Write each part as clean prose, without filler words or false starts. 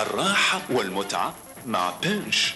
الراحة والمتعة مع بنش.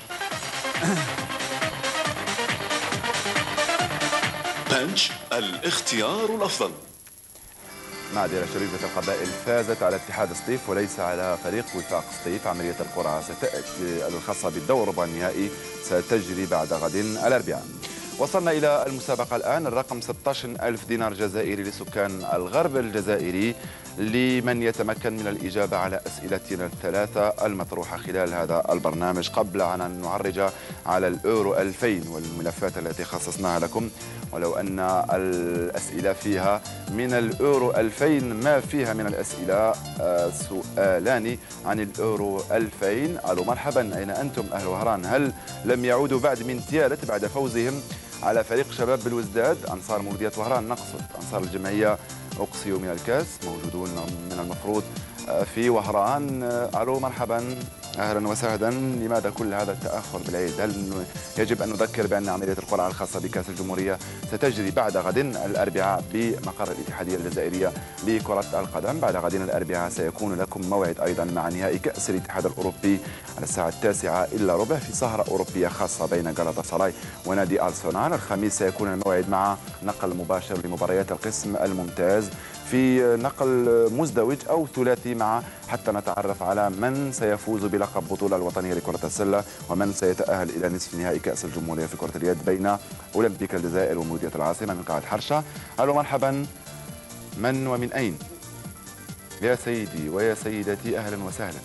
بنش الاختيار الأفضل. معذرة، شريفة القبائل فازت على اتحاد سطيف وليس على فريق وفاق سطيف. عملية القرعة ستأتي الخاصة بالدور ربع النهائي ستجري بعد غد الأربعاء. وصلنا إلى المسابقة الآن. الرقم 16,000 دينار جزائري لسكان الغرب الجزائري لمن يتمكن من الإجابة على أسئلتنا الثلاثة المطروحة خلال هذا البرنامج، قبل أن نعرج على الأورو 2000 والملفات التي خصصناها لكم. ولو أن الأسئلة فيها من الأورو 2000 ما فيها من الأسئلة سؤالان عن الأورو 2000. ألو مرحبا، أين أنتم أهل وهران؟ هل لم يعودوا بعد من تيالت بعد فوزهم على فريق شباب بالوزداد؟ أنصار مولودية وهران نقصد، أنصار الجمعية أقصيوا من الكاس موجودون من المفروض في وهران. ألو مرحبا، أهلا وسهلا. لماذا كل هذا التأخر بالعيد؟ هل يجب أن نذكر بأن عملية القرعة الخاصة بكأس الجمهورية ستجري بعد غد الأربعاء بمقر الاتحادية الجزائرية لكرة القدم. بعد غد الأربعاء سيكون لكم موعد أيضا مع نهائي كأس الاتحاد الأوروبي على الساعة 9:15 في سهرة أوروبية خاصة بين غالاتا سراي ونادي أرسنال. الخميس سيكون الموعد مع نقل مباشر لمباريات القسم الممتاز في نقل مزدوج أو ثلاثي مع حتى نتعرف على من سيفوز بلقب بطولة الوطنية لكرة السلة ومن سيتأهل إلى نصف نهائي كأس الجمهورية في كرة اليد بين أولمبيك الجزائر ومولودية العاصمة من قاعة حرشة. ألو مرحبا، من ومن أين؟ يا سيدي ويا سيدتي أهلا وسهلا.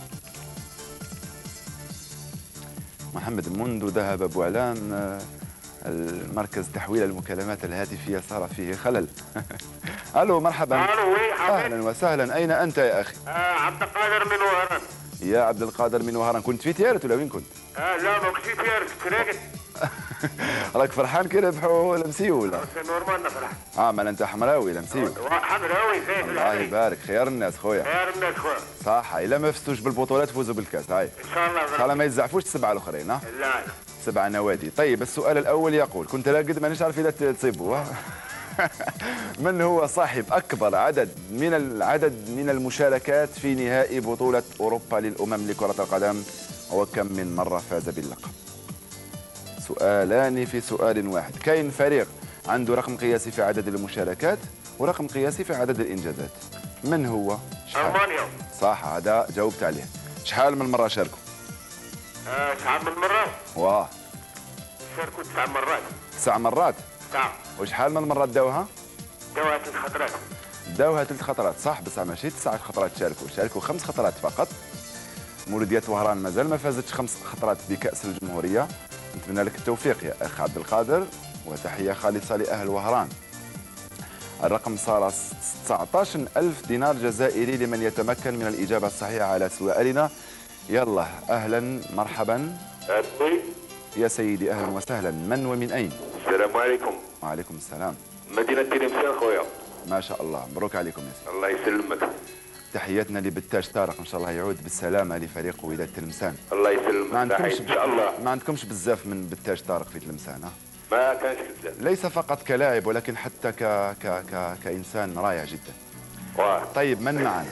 محمد، منذ ذهب أبو علان المركز تحويل المكالمات الهاتفية صار فيه خلل. ألو مرحبا. ألو أهلا وسهلا، أين أنت يا أخي؟ عبد القادر من وهران. يا عبد القادر من وهران، كنت في تيارت ولا وين كنت؟ لا ما كنت في تيارت، فرقت. راك فرحان كي ربحوا لمسيو ولا؟ نورمال نفرح. ما أنت حمراوي لمسيو. حمراوي زين. الله يبارك، خيار الناس خويا. خيار الناس خويا. صح، إلا ما فزتوش بالبطولات فوزوا بالكاس. هاي إن شاء الله. إن شاء الله ما يزعفوش السبعة الآخرين. ها؟ لا 7 نوادي. طيب السؤال الأول يقول، كنت راقد مانيش عارف إذا تصيبوا. من هو صاحب أكبر عدد من المشاركات في نهائي بطولة أوروبا للأمم لكرة القدم، وكم من مرة فاز باللقب؟ سؤالان في سؤال واحد. كاين فريق عنده رقم قياسي في عدد المشاركات ورقم قياسي في عدد الإنجازات. من هو؟ ألمانيا. صح، هذا جاوبت عليه. شحال من مرة شاركوا؟ شحال من مرة؟ واه شاركوا 9 مرات. 9 مرات؟ 9. وشحال من مرة داوها؟ داوها 3 خطرات. داوها 3 خطرات، صح، بس ماشي 9 خطرات شاركوا 5 خطرات فقط. مولودية وهران مازال ما فازتش 5 خطرات بكأس الجمهورية. نتمنى لك التوفيق يا أخ عبد القادر، وتحية خالصة لأهل وهران. الرقم صار 19,000 دينار جزائري لمن يتمكن من الإجابة الصحيحة على سؤالنا. يلا أهلا مرحبا. يا سيدي أهلا وسهلا، من ومن أين؟ السلام عليكم. وعليكم السلام. مدينة تلمسان خويا. ما شاء الله، مبروك عليكم يا سيدي. الله يسلمك. تحياتنا لبتاج طارق، ان شاء الله يعود بالسلامه لفريق وداد تلمسان. الله يسلمك. ما عندكمش بزاف من بتاج طارق في تلمسان؟ ها؟ ما كانش بزاف. ليس فقط كلاعب ولكن حتى كانسان رائع جدا. طيب من معنا؟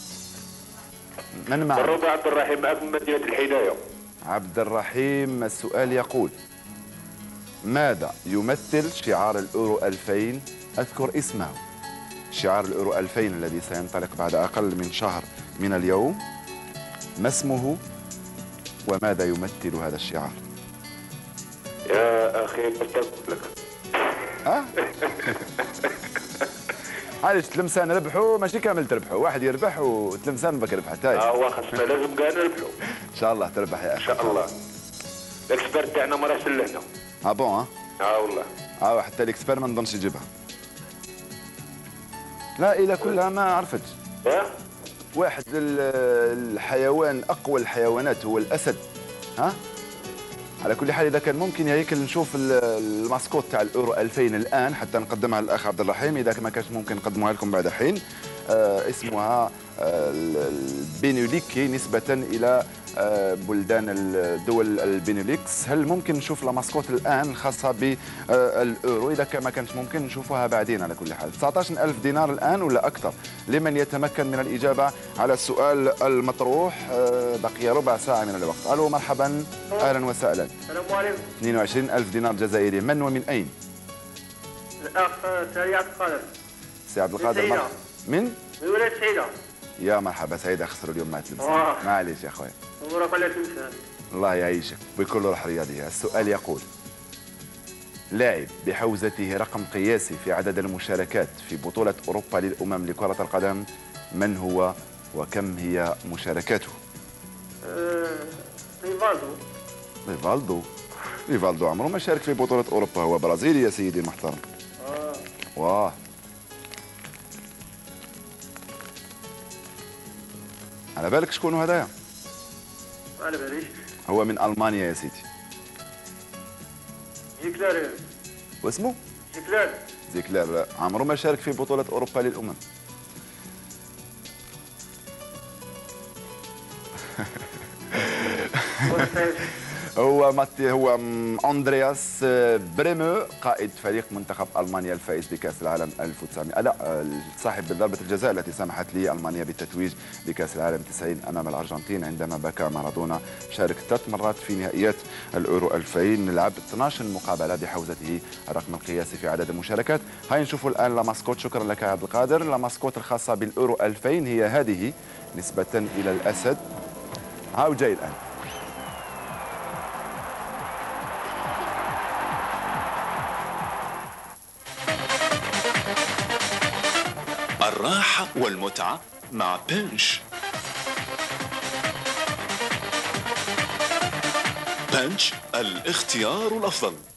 من معنا؟ الرضا عبد الرحيم من مدينة الحداية. عبد الرحيم، السؤال يقول: ماذا يمثل شعار الأورو 2000؟ أذكر اسمه. شعار الأورو 2000 الذي سينطلق بعد أقل من شهر من اليوم، ما اسمه وماذا يمثل هذا الشعار؟ يا أخي قلت لك. علاش تلمسان ربحوا؟ ماشي كامل تربحوا، واحد يربح وتلمسان بك ربحت. هو خصنا لازم كاع نربحوا. ان شاء الله تربح يا اخي. ان شاء الله. الاكسبير تاعنا ما راهش لهنا. بون. والله. حتى الاكسبير ما نظنش يجيبها. لا إلى كلها ما عرفتش. واحد الحيوان، أقوى الحيوانات هو الأسد. ها؟ على كل حال إذا كان ممكن هيك نشوف الماسكوت تاع الأورو 2000 الآن حتى نقدمها للأخ عبد الرحيم، إذا ما كانش ممكن نقدمها لكم بعد حين. اسمها البينوليكي نسبة إلى بلدان الدول البينوليكس. هل ممكن نشوف لا ماسكوت الآن الخاصة بالأورو؟ إذا ما كانت ممكن نشوفها بعدين. على كل حال 19,000 دينار الآن ولا أكثر لمن يتمكن من الإجابة على السؤال المطروح. بقي ربع ساعة من الوقت. ألو مرحبا، أهلا وسهلا. السلام عليكم. 22,000 دينار جزائري. من ومن أين؟ الأخ سعيد عبد القادر. سي عبد القادر. سعيدة. من ولاية سعيدة. يا مرحبا سعيد. خسروا اليوم مع تلمسان. معليش يا خويا. مبروك على تلمسان. الله يعيشك بكل روح رياضية. السؤال يقول: لاعب بحوزته رقم قياسي في عدد المشاركات في بطولة أوروبا للأمم لكرة القدم، من هو وكم هي مشاركاته؟ ريفالدو. ريفالدو عمره ما شارك في بطولة أوروبا، هو برازيلي يا سيدي المحترم. واه على بالك شكون هذايا؟ على باليش. هو من ألمانيا يا سيدي. زيكلار. واسمه؟ زيكلار. زيكلار. لا، عمره ما شارك في بطولة أوروبا للأمم. هو أندرياس بريمو، قائد فريق منتخب ألمانيا الفائز بكأس العالم 1900. لا، صاحب ضربة الجزاء التي سمحت لألمانيا بالتتويج بكأس العالم 90 أمام الأرجنتين عندما بكى مارادونا. شارك 3 مرات في نهائيات الأورو 2000. لعب 12 مقابلة بحوزته الرقم القياسي في عدد المشاركات. هاي نشوفوا الآن لا ماسكوت. شكرا لك يا عبد القادر. لا ماسكوت الخاصة بالأورو 2000 هي هذه نسبة إلى الأسد. هاو جاي الآن. الراحة والمتعة مع بنش. بنش، الاختيار الأفضل.